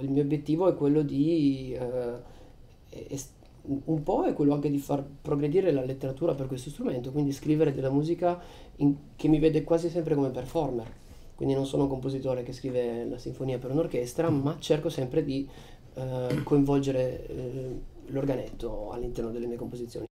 il mio obiettivo è quello di, un po' è quello anche di far progredire la letteratura per questo strumento, quindi scrivere della musica che mi vede quasi sempre come performer. Quindi non sono un compositore che scrive la sinfonia per un'orchestra, ma cerco sempre di coinvolgere l'organetto all'interno delle mie composizioni.